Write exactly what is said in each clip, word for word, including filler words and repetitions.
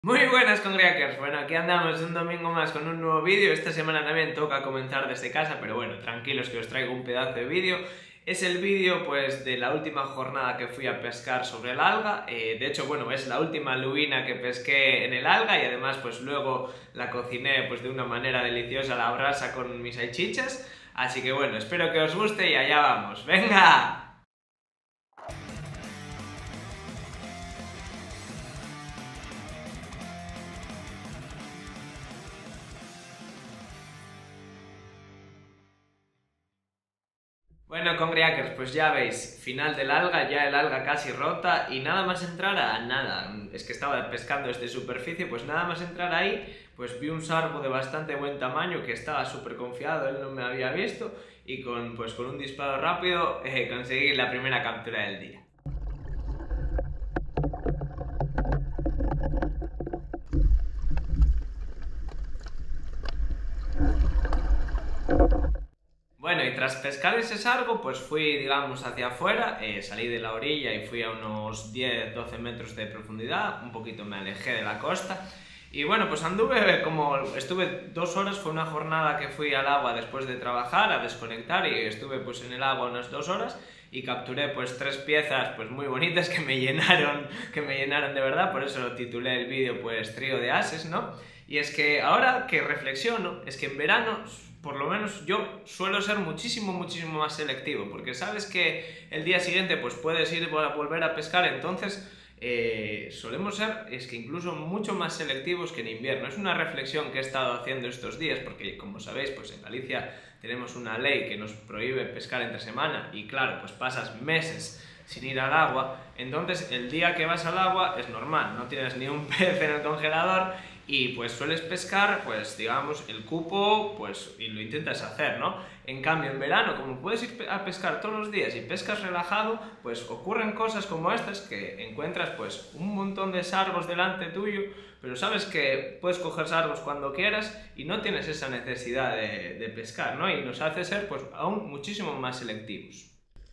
Muy buenas congriakers, bueno, aquí andamos un domingo más con un nuevo vídeo. Esta semana también toca comenzar desde casa, pero bueno, tranquilos que os traigo un pedazo de vídeo. Es el vídeo pues de la última jornada que fui a pescar sobre el alga. eh, de hecho, bueno, es la última lubina que pesqué en el alga y además pues luego la cociné pues de una manera deliciosa a la brasa con mis salchichas. Así que bueno, espero que os guste y allá vamos. ¡Venga! Bueno, congriakers, pues ya veis, final del alga, ya el alga casi rota y nada más entrar a nada, es que estaba pescando desde superficie, pues nada más entrar ahí, pues vi un sargo de bastante buen tamaño que estaba súper confiado, él no me había visto y con, pues, con un disparo rápido eh, conseguí la primera captura del día. Bueno, y tras pescar ese sargo, pues fui, digamos, hacia afuera, eh, salí de la orilla y fui a unos diez doce metros de profundidad, un poquito me alejé de la costa, y bueno, pues anduve como, estuve dos horas, fue una jornada que fui al agua después de trabajar, a desconectar, y estuve pues en el agua unas dos horas, y capturé pues tres piezas pues muy bonitas que me llenaron, que me llenaron de verdad, por eso lo titulé el vídeo pues Trío de Ases, ¿no? Y es que ahora que reflexiono, es que en verano, por lo menos yo suelo ser muchísimo, muchísimo más selectivo, porque sabes que el día siguiente pues puedes ir a volver a pescar, entonces eh, solemos ser, es que incluso mucho más selectivos que en invierno. Es una reflexión que he estado haciendo estos días, porque como sabéis, pues en Galicia tenemos una ley que nos prohíbe pescar entre semana, y claro, pues pasas meses sin ir al agua, entonces el día que vas al agua es normal, no tienes ni un pez en el congelador, y pues sueles pescar, pues digamos, el cupo, pues, y lo intentas hacer, ¿no? En cambio, en verano, como puedes ir a pescar todos los días y pescas relajado, pues ocurren cosas como estas, que encuentras, pues, un montón de sargos delante tuyo, pero sabes que puedes coger sargos cuando quieras y no tienes esa necesidad de, de pescar, ¿no? Y nos hace ser, pues, aún muchísimo más selectivos.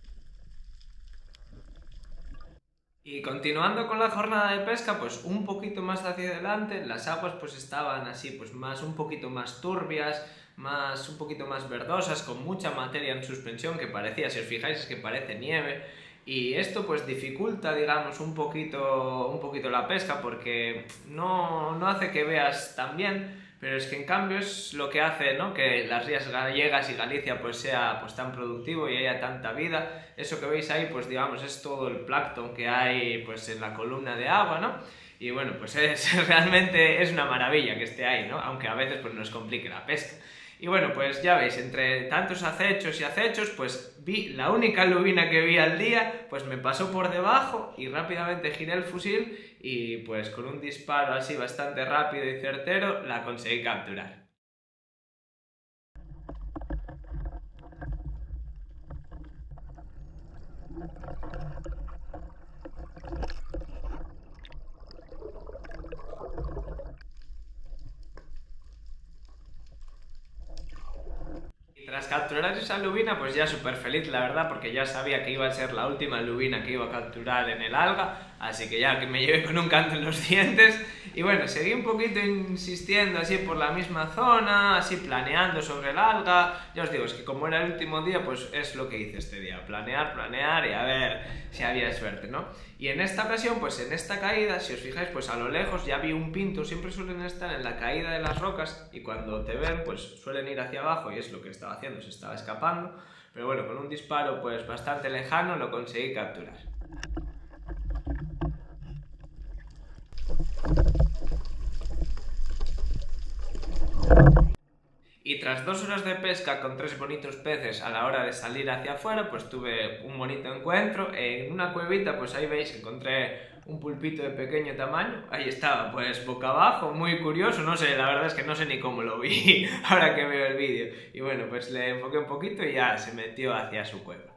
Y continuando con la jornada de pesca, pues un poquito más hacia adelante, las aguas pues estaban así, pues más, un poquito más turbias, más, un poquito más verdosas, con mucha materia en suspensión que parecía, si os fijáis, es que parece nieve. Y esto pues dificulta, digamos, un poquito, un poquito la pesca porque no, no hace que veas tan bien, pero es que en cambio es lo que hace, ¿no?, que las rías gallegas y Galicia pues sea pues tan productivo y haya tanta vida. Eso que veis ahí pues digamos es todo el plancton que hay pues en la columna de agua, ¿no? Y bueno, pues es, realmente es una maravilla que esté ahí, ¿no? Aunque a veces pues nos complique la pesca. Y bueno, pues ya veis, entre tantos acechos y acechos, pues vi la única lubina que vi al día, pues me pasó por debajo y rápidamente giré el fusil y pues con un disparo así bastante rápido y certero la conseguí capturar. Tras capturar esa lubina, pues ya súper feliz, la verdad, porque ya sabía que iba a ser la última lubina que iba a capturar en el alga, así que ya que me llevé con un canto en los dientes. Y bueno, seguí un poquito insistiendo así por la misma zona, así planeando sobre el alga. Ya os digo, es que como era el último día, pues es lo que hice este día, planear, planear y a ver si había suerte, ¿no? Y en esta ocasión, pues en esta caída, si os fijáis, pues a lo lejos ya vi un pinto, siempre suelen estar en la caída de las rocas y cuando te ven, pues suelen ir hacia abajo y es lo que estaba haciendo, se estaba escapando, pero bueno, con un disparo pues bastante lejano lo conseguí capturar. Y tras dos horas de pesca con tres bonitos peces a la hora de salir hacia afuera, pues tuve un bonito encuentro. En una cuevita, pues ahí veis, encontré un pulpito de pequeño tamaño. Ahí estaba, pues boca abajo, muy curioso, no sé, la verdad es que no sé ni cómo lo vi ahora que veo el vídeo. Y bueno, pues le enfoqué un poquito y ya se metió hacia su cueva.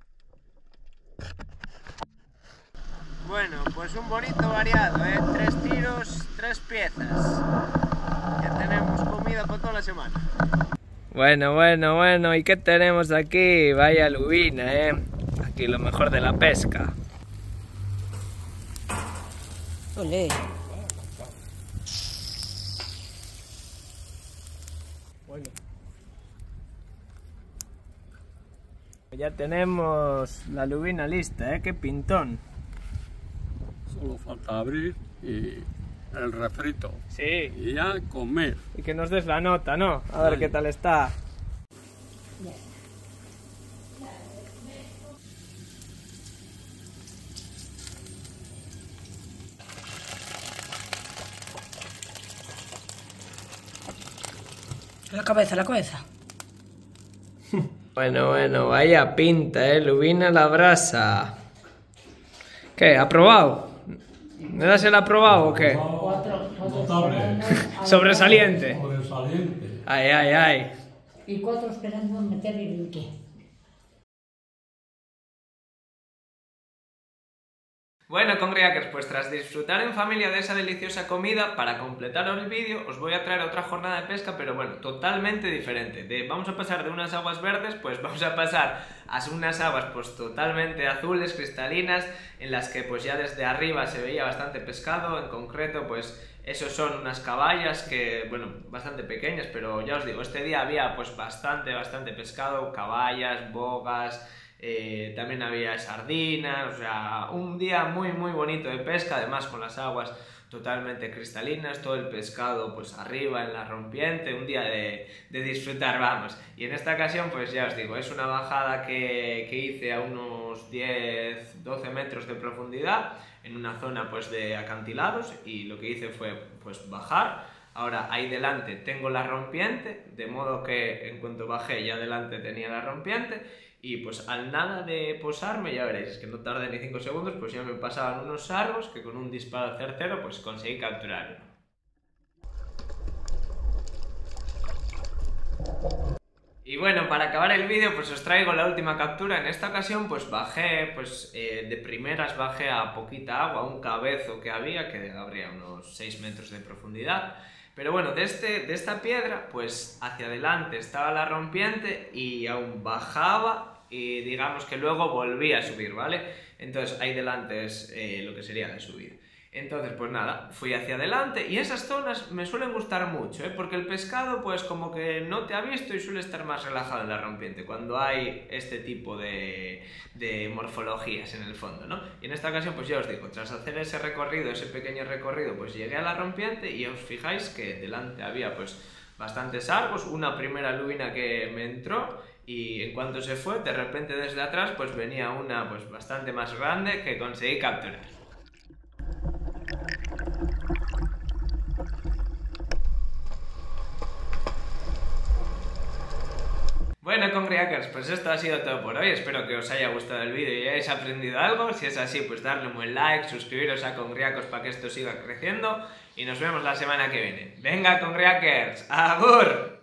Bueno, pues un bonito variado, ¿eh? Tres tiros, tres piezas. Ya tenemos comida para toda la semana. Bueno, bueno, bueno, ¿y qué tenemos aquí? Vaya lubina, ¿eh? Aquí lo mejor de la pesca. Olé. Bueno. Ya tenemos la lubina lista, ¿eh? ¡Qué pintón! Solo falta abrir y el refrito. Sí. Y ya comer. Y que nos des la nota, ¿no? A ver Ay. qué tal está. La cabeza, la cabeza. Bueno, bueno, vaya pinta, eh, lubina a la brasa. ¿Qué? ¿Aprobado? ¿Me das el aprobado o qué? Cuatro, cuatro Notable. Sobresaliente. Sobresaliente. Ay, ay, ay. Y cuatro esperando meter el qué. Bueno, congriackers, pues tras disfrutar en familia de esa deliciosa comida, para completar el vídeo os voy a traer otra jornada de pesca, pero bueno, totalmente diferente. De, vamos a pasar de unas aguas verdes, pues vamos a pasar a unas aguas pues totalmente azules, cristalinas, en las que pues ya desde arriba se veía bastante pescado. En concreto, pues esos son unas caballas que, bueno, bastante pequeñas, pero ya os digo, este día había pues bastante, bastante pescado, caballas, bogas. Eh, también había sardinas, o sea, un día muy muy bonito de pesca, además con las aguas totalmente cristalinas, todo el pescado pues arriba en la rompiente, un día de, de disfrutar, vamos. Y en esta ocasión pues ya os digo, es una bajada que, que hice a unos diez doce metros de profundidad, en una zona pues de acantilados, y lo que hice fue pues bajar. Ahora ahí delante tengo la rompiente, de modo que en cuanto bajé ya delante tenía la rompiente. Y pues al nada de posarme, ya veréis, es que no tardé ni cinco segundos, pues ya me pasaban unos sargos que con un disparo certero pues conseguí capturar uno. Y bueno, para acabar el vídeo pues os traigo la última captura. En esta ocasión pues bajé, pues eh, de primeras bajé a poquita agua, un cabezo que había, que habría unos seis metros de profundidad. Pero bueno, de, este, de esta piedra, pues hacia adelante estaba la rompiente y aún bajaba y digamos que luego volvía a subir, ¿vale? Entonces ahí delante es eh, lo que sería la subida. Entonces pues nada, fui hacia adelante y esas zonas me suelen gustar mucho, ¿eh? Porque el pescado pues como que no te ha visto y suele estar más relajado en la rompiente cuando hay este tipo de, de morfologías en el fondo, ¿no? Y en esta ocasión pues ya os digo, tras hacer ese recorrido, ese pequeño recorrido, pues llegué a la rompiente y os fijáis que delante había pues bastantes sargos, una primera lubina que me entró. Y en cuanto se fue, de repente desde atrás pues venía una pues bastante más grande que conseguí capturar. Bueno, congriackers, pues esto ha sido todo por hoy. Espero que os haya gustado el vídeo y hayáis aprendido algo. Si es así, pues darle un buen like, suscribiros a Congriacos para que esto siga creciendo y nos vemos la semana que viene. ¡Venga, congriackers! ¡Agur!